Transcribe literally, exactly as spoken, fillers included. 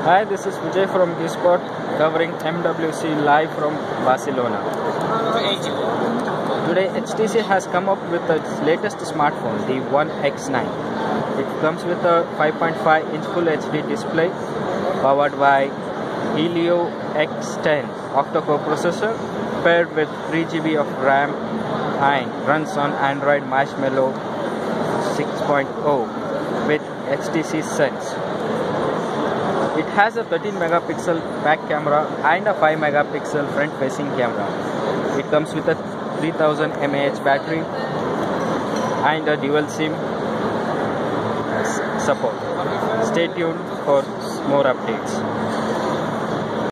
Hi, this is Vijay from Spot covering M W C live from Barcelona. Today H T C has come up with its latest smartphone, the One X nine. It comes with a five point five inch Full H D display powered by Helio X ten octa-core processor paired with three G B of RAM and runs on Android Marshmallow six point oh with H T C Sense. It has a thirteen megapixel back camera and a five megapixel front facing camera. It comes with a three thousand milliamp hour battery and a dual SIM support. Stay tuned for more updates.